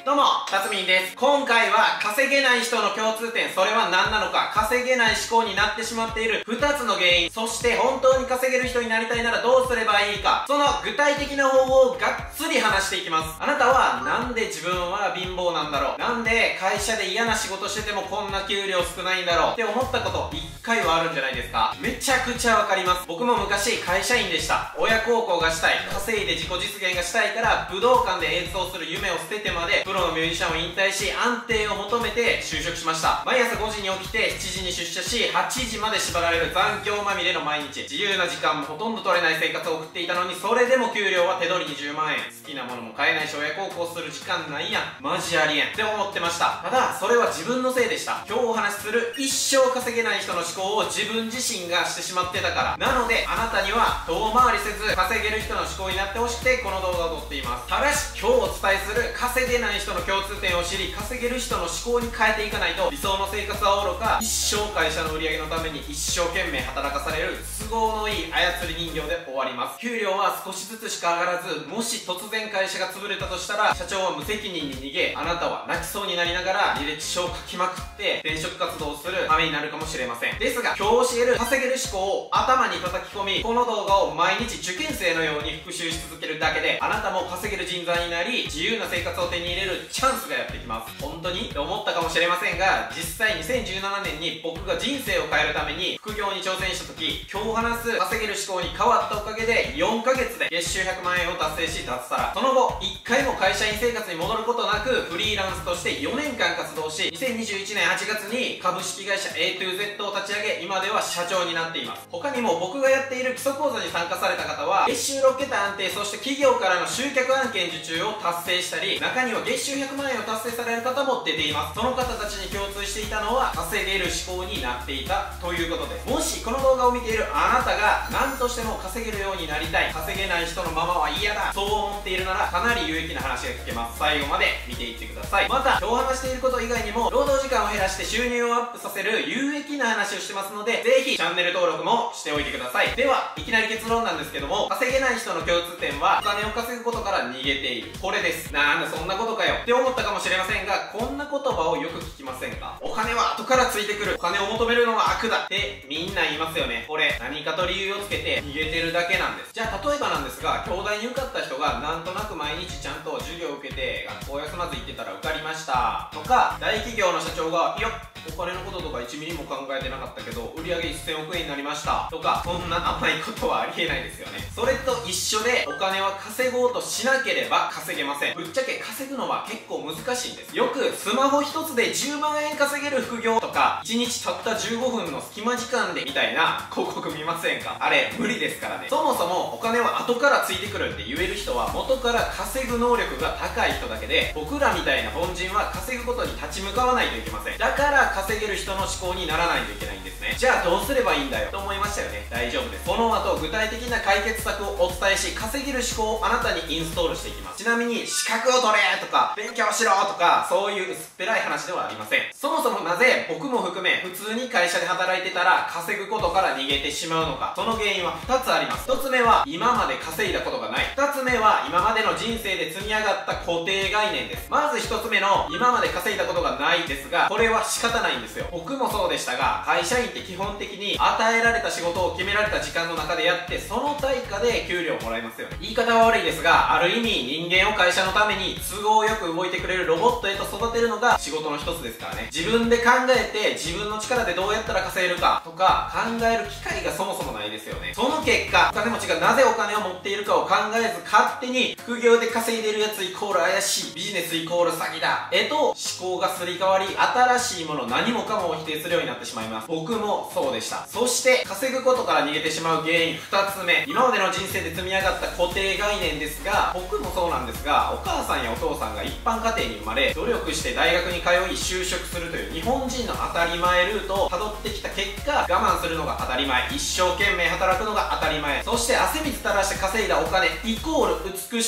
どうも、たつみんです。今回は稼げない人の共通点、それは何なのか、稼げない思考になってしまっている2つの原因、そして本当に稼げる人になりたいならどうすればいいか、その具体的な方法をがっつり話していきます。あなたはなんで自分は貧乏なんだろう、なんで会社で嫌な仕事しててもこんな給料少ないんだろうって思ったこと1回はあるんじゃないですか。めちゃくちゃわかります。僕も昔会社員でした。親孝行がしたい、稼いで自己実現がしたいから武道館で演奏する夢を捨ててまでプロのミュージシャンを引退し安定を求めて就職しました。毎朝5時に起きて7時に出社し8時まで縛られる残業まみれの毎日、自由な時間もほとんど取れない生活を送っていたのに、それでも給料は手取り20万円、好きなものも買えないし親孝行する時間ないやん、マジありえんって思ってました。ただそれは自分のせいでした。今日お話しする一生稼げない人の思考を自分自身がしてしまってたからなので、あなたには遠回りせず稼げる人の思考になってほしくてこの動画を撮っています。ただし今日お伝えする稼げない人の共通点を知り、稼げる人の思考に変えていかないと理想の生活はおろか、一生会社の売り上げのために一生懸命働かされる都合のいい操り人形で終わります。給料は少しずつしか上がらず、もし突然会社が潰れたとしたら社長は無責任に逃げ、あなたは泣きそうになりながら履歴書を書きまくって転職活動をする羽目になるかもしれません。ですが今日教える稼げる思考を頭に叩き込み、この動画を毎日受験生のように復習し続けるだけで、あなたも稼げる人材になり自由な生活を手に入れるチャンスがやってきます。本当にって思ったかもしれませんが、実際2017年に僕が人生を変えるために副業に挑戦した時、今日話す稼げる思考に変わったおかげで4ヶ月で月収100万円を達成し脱サラ。その後1回も会社員生活に戻ることなくフリーランスとして4年間活動し、2021年8月に株式会社 A to Z を立ち上げ、今では社長になっています。他にも僕がやっている基礎講座に参加された方は月収6桁安定、そして企業からの集客案件受注を達成したり、中には月収100万円を達成される方も出ています。その方たちに共通していたのは稼げる思考になっていたということです。もしこの動画を見ているあなたが何としても稼げるようになりたい、稼げない人のままは嫌だ、そう思っているならかなり有益な話が聞けます。最後まで見ていってください。また今日話していること以外にも労働時間を減らして収入をアップさせる有益な話をしてますので、ぜひチャンネル登録もしておいてください。ではいきなり結論なんですけども、稼げない人の共通点はお金を稼ぐことから逃げている、これです。なんだそんなことかよって思ったかもしれませんが、こんな言葉をよく聞きませんか？お金は後からついてくる、お金を求めるのは悪だってみんな言いますよね。これ何かと理由をつけて逃げてるだけなんです。じゃあ例えばなんですが、京大に受かった人がなんとなく毎日ちゃんと授業を受けて学校休まず行ってたら受かりましたとか、大企業の社長がいやお金のこととか1ミリも考えてなかったけど売上1000億円になりましたとか、そんな甘いことはありえないですよね。それと一緒でお金は稼ごうとしなければ稼げません。ぶっちゃけ稼ぐのは結構難しいんです。よくスマホ一つで10万円稼げる副業とか1日たった15分の隙間時間でみたいな広告見ませんか？あれ無理ですからね。そもそもお金は後からついてくるって言える人は元から稼ぐ能力が高い人だけで、僕らみたいな凡人は稼ぐことに立ち向かわないといけません。だから稼げる人の思考にならないといけないんですね。じゃあどうすればいいんだよと思いましたよね。大丈夫です。この後具体的な解決策をお伝えし、稼げる思考をあなたにインストールしていきます。ちなみに資格を取れとか勉強しろとかそういう薄っぺらい話ではありません。そもそもなぜ僕も含め普通に会社で働いてたら稼ぐことから逃げてしまうのか、その原因は2つあります。1つ目は今まで稼いだことがない、2つ目は今までの人生で積み上がった固定概念です。まず1つ目の今まで稼いだことがないですが、これは仕方ないんですよ。僕もそうでしたが、会社員って基本的に与えられた仕事を決められた時間の中でやって、その対価で給料をもらいますよね。言い方は悪いですが、ある意味人間を会社のために都合よく動いてくれるロボットへと育てるのが仕事の一つですからね。自分で考えて自分の力でどうやったら稼げるかとか考える機会がそもそもないですよね。その結果、お金持ちがなぜお金を持っているかを考えず勝手に副業で稼いでいるやつイコール怪しい、ビジネスイコール詐欺だへと思考がすり替わり、新しいもの何もかもを否定するようになってしまいます。僕もそうでした。そして稼ぐことから逃げてしまう原因2つ目、今までの人生で積み上がった固定概念ですが、僕もそうなんですが、お母さんやお父さんが一般家庭に生まれ努力して大学に通い就職するという日本人の当たり前ルートをたどってきた結果、我慢するのが当たり前、一生懸命働くのが当たり前、そして汗水垂らして稼いだお金イコール美し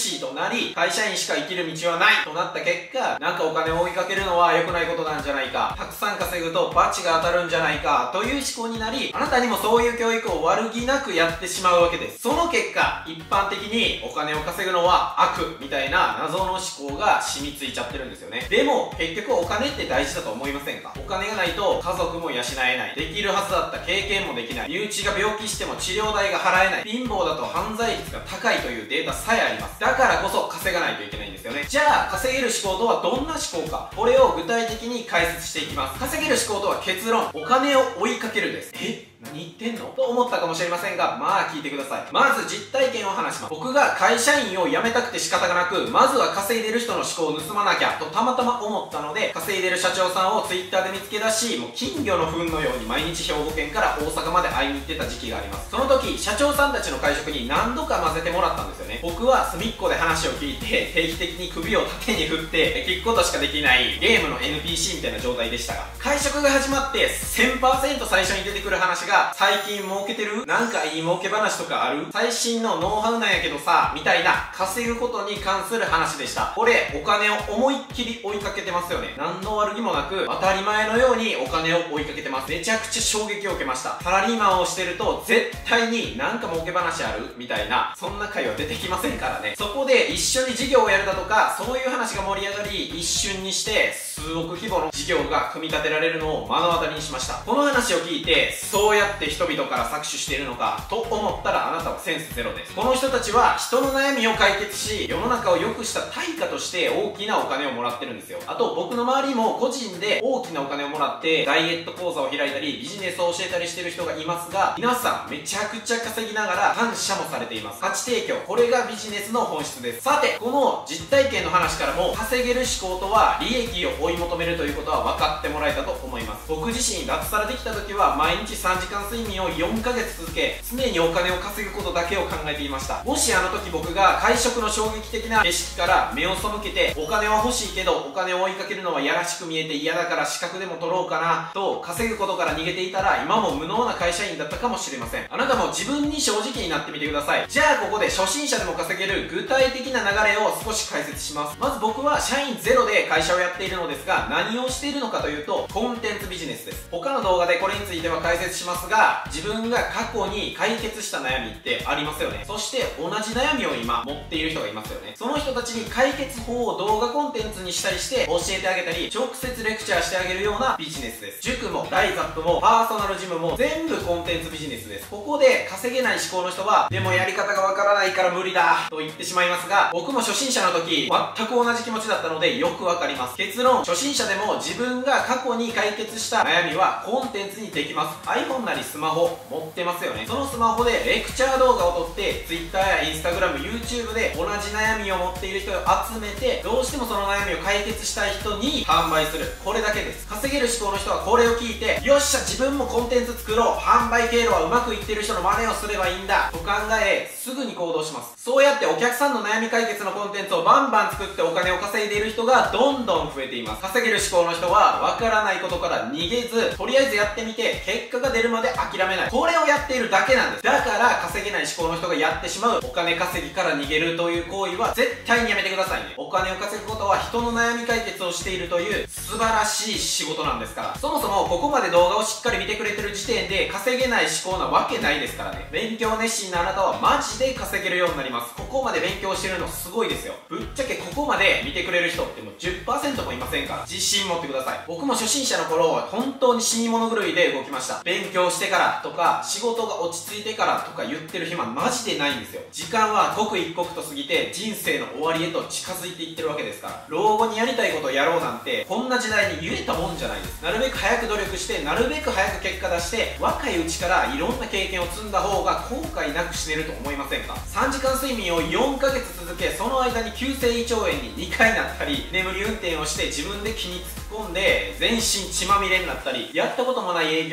しいとなり、会社員しか生きる道はないとなった結果、なんかお金を追いかけるのは良くないことなんじゃないか、たくさん稼ぐとバチが当たるんじゃないかという思考になり、あなたにもそういう教育を悪気なくやってしまうわけです。その結果、一般的にお金を稼ぐのは悪みたいな謎の思考が染みついちゃってるんですよね。でも結局お金って大事だと思いませんか？お金がないと家族も養えない、できるはずだった経験もできない、身内が病気しても治療代が払えない、貧乏だと犯罪率が高いというデータさえあります。だからこそ稼がないといけないんですよね。じゃあ稼げる思考とはどんな思考か、これを具体的に解説していきます。稼げる思考とは結論、お金を追いかけるです。何言ってんのと思ったかもしれませんが、まあ聞いてください。まず実体験を話します。僕が会社員を辞めたくて仕方がなく、まずは稼いでる人の思考を盗まなきゃとたまたま思ったので、稼いでる社長さんを Twitter で見つけ出し、もう金魚の糞のように毎日兵庫県から大阪まで会いに行ってた時期があります。その時、社長さんたちの会食に何度か混ぜてもらったんですよね。僕は隅っこで話を聞いて、定期的に首を縦に振って聞くことしかできないゲームの NPC みたいな状態でしたが、会食が始まって 1000% 最初に出てくる話が、最近儲けてる？なんかいい儲け話とかある？最新のノウハウなんやけどさ、みたいな稼ぐことに関する話でした。これ、お金を思いっきり追いかけてますよね。何の悪気もなく、当たり前のようにお金を追いかけてます。めちゃくちゃ衝撃を受けました。サラリーマンをしてると、絶対になんか儲け話ある？みたいな、そんな会話出てきませんからね。そこで一緒に事業をやるだとか、そういう話が盛り上がり、一瞬にして数億規模の事業が組み立てられるのを目の当たりにしました。この話を聞いて、そうやって人々から搾取しているのかと思ったら、あなたはセンスゼロです。この人たちは人の悩みを解決し、世の中を良くした対価として大きなお金をもらってるんですよ。あと僕の周りも個人で大きなお金をもらってダイエット講座を開いたりビジネスを教えたりしてる人がいますが、皆さんめちゃくちゃ稼ぎながら感謝もされています。価値提供、これがビジネスの本質です。さて、この実体験の話からも、稼げる思考とは利益を追い求めるということは分かってもらえたと思います。僕自身脱サラできた時は毎日3時間睡眠を4ヶ月続け、常にお金を稼ぐことだけを考えていました。もしあの時僕が会食の衝撃的な景色から目を背けて、お金は欲しいけどお金を追いかけるのはやらしく見えて嫌だから資格でも取ろうかなと稼ぐことから逃げていたら、今も無能な会社員だったかもしれません。あなたも自分に正直になってみてください。じゃあここで初心者でも稼げる具体的な流れを少し解説します。まず僕は社員ゼロで会社をやっているのですが、何をしているのかというと、コンテンツビジネスです。他の動画でこれについては解説しますが、自分が過去に解決した悩みってありますよね。そして同じ悩みを今持っている人がいますよね。その人たちに解決法を動画コンテンツにしたりして教えてあげたり、直接レクチャーしてあげるようなビジネスです。塾もライザップもパーソナルジムも全部コンテンツビジネスです。ここで稼げない思考の人は、でもやり方がわからないから無理だと言ってしまいますが、僕も初心者の時全く同じ気持ちだったのでよくわかります。結論、初心者でも自分が過去に解決した悩みはコンテンツにできます。 iPhone なりスマホ持ってますよね。そのスマホでレクチャー動画を撮って Twitter や Instagram、YouTube で同じ悩みを持っている人を集めて、どうしてもその悩みを解決したい人に販売する、これだけです。稼げる思考の人はこれを聞いて、よっしゃ自分もコンテンツ作ろう、販売経路はうまくいってる人の真似をすればいいんだと考え、すぐに行動します。そうやってお客さんの悩み解決のコンテンツをバンバン作ってお金を稼いでいる人がどんどん増えています。稼げる思考の人はわからないことから逃げず、とりあえずやってみて結果が出るまで諦めない、これをやっているだけなんです。だから稼げない思考の人がやってしまうお金稼ぎから逃げるという行為は絶対にやめてくださいね。お金を稼ぐことは人の悩み解決をしているという素晴らしい仕事なんですから。そもそもここまで動画をしっかり見てくれてる時点で稼げない思考なわけないですからね。勉強熱心なあなたはマジで稼げるようになります。ここまで勉強してるのすごいですよ。ぶっちゃけここまで見てくれる人ってもう 10% もいませんから、自信持ってください。僕も初心者の頃は本当に死に物狂いで動きました。勉強してからとか仕事が落ち着いてからとか言ってる暇マジでないんですよ。時間は刻一刻と過ぎて人生の終わりへと近づいていってるわけですから、老後にやりたいことをやろうなんてこんな時代に言えたもんじゃないです。なるべく早く努力してなるべく早く結果出して、若いうちからいろんな経験を積んだ方が後悔なく死ねると思いませんか？ 3 時間睡眠を4ヶ月続け、その間に急性胃腸炎に2回なったり、眠り運転をして自分で気に突っ込んで全身血まみれになったり、やったこともない営業を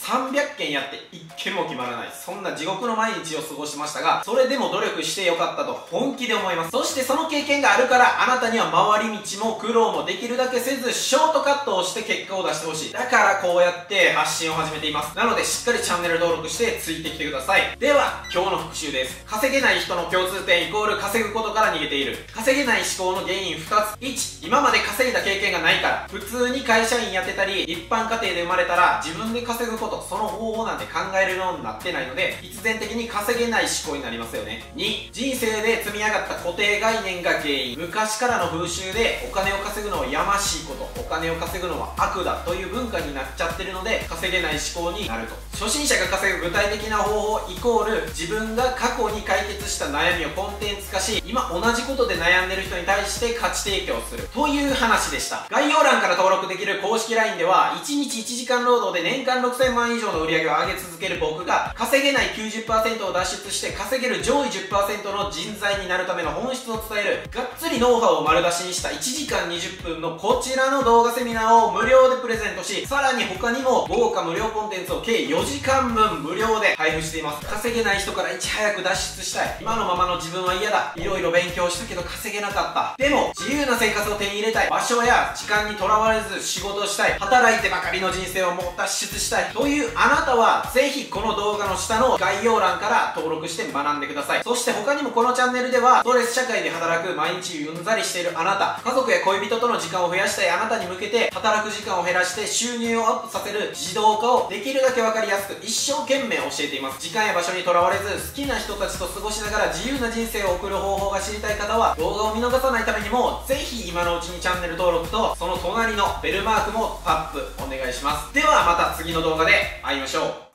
300件やって1件も決まらない。そんな地獄の毎日を過ごしましたが、それでも努力してよかったと本気で思います。そしてその経験があるから、あなたには回り道も苦労もできるだけせず、ショートカットをして結果を出してほしい。だからこうやって発信を始めています。なのでしっかりチャンネル登録してついてきてください。では、今日の復習です。稼げない人の共通点イコール稼ぐことから逃げている。稼げない思考の原因2つ。1、今まで稼いだ経験がないから。普通に会社員やってたり、一般家庭で生まれたら自分で稼ぐこと、その方法なんて考えるようになってないので、必然的に稼げない思考になりますよね。2、人生で積み上がった固定概念が原因。昔からの風習でお金を稼ぐのはやましいこと、お金を稼ぐのは悪だという文化になっちゃってるので、稼げない思考になると。初心者が稼ぐ具体的な方法イコール、自分が過去に解決した悩みをコンテンツ化し、今同じことで悩んでる人に対して価値提供するという話でした。概要欄から登録できる公式 LINE では、1日1時間労働で年間6000万以上の売り上げを上げ続ける僕が、稼げない 90% を脱出して稼げる上位 10% の人材になるための本質を伝える、がっつりノウハウを丸出しにした1時間20分のこちらの動画セミナーを無料でプレゼントし、さらに他にも豪華無料コンテンツを計4時間分無料で配布しています。稼げない人からいち早く脱出したい。今のままの自分は嫌だ。いろいろ勉強したけど稼げなかった。でも自由な生活を手に入れたい。場所や時間にとらわれず仕事をしたい。働いてばかりの人生をもう脱出したいというあなたは、ぜひこの動画の下の概要欄から登録して学んでください。そして他にもこのチャンネルでは、ストレス社会で働く毎日うんざりしているあなた、家族や恋人との時間を増やしたいあなたに向けて、働く時間を減らして収入をアップさせる自動化をできるだけ分かりやすく一生懸命教えています。時間や場所にとらわれず、好きな人たちと過ごしながら自由な人生を送る方法が知りたい方は、動画を見逃さないためにもぜひ今のうちにチャンネル登録とその隣のベルマークもタップお願いします。ではまた次の動画で会いましょう。